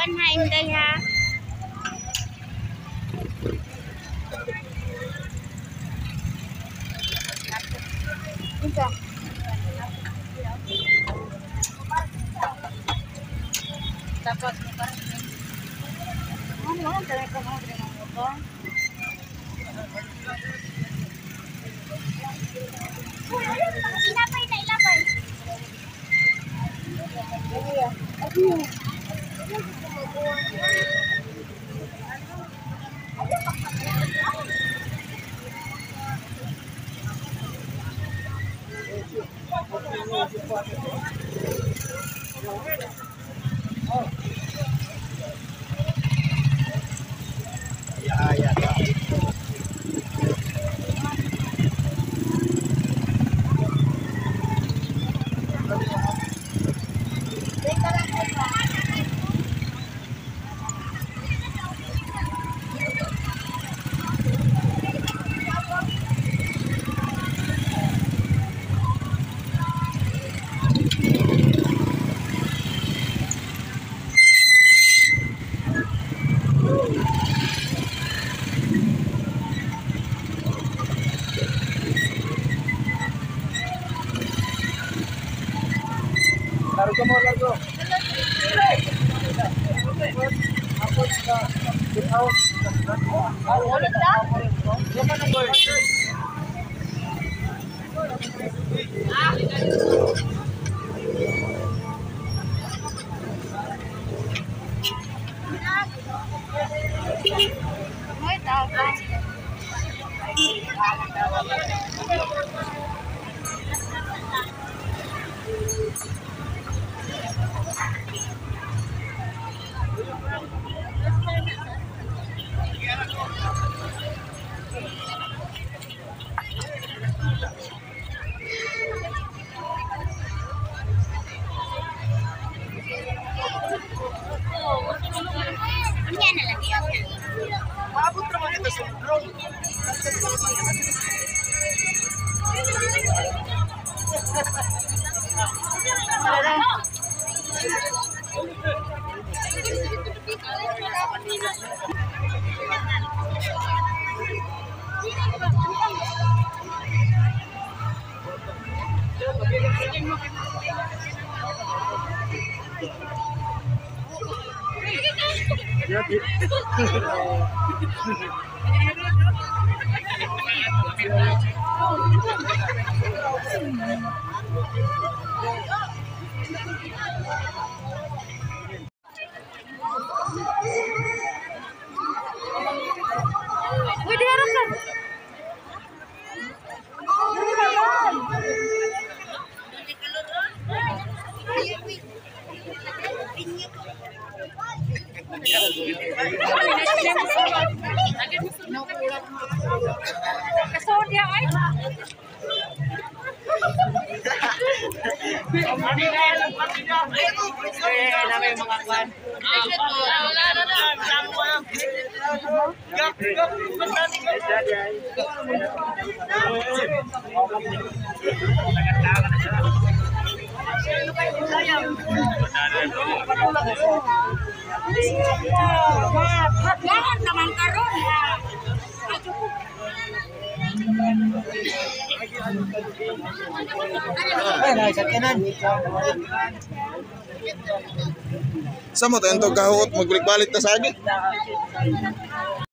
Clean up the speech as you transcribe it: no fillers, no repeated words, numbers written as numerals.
kuan ha, Inday ha. Tapos ano talaga mo din ang moto. Ilapay na ilapay. Largo mo, largo. Ulit na? May tao. Yan na lang yan. Maabot naman ito sa drone. Pwede harap ka. Kasodia ay. Jangan naman karon ha. Sa mo tayong kahot magbalik-balik ta sa agi.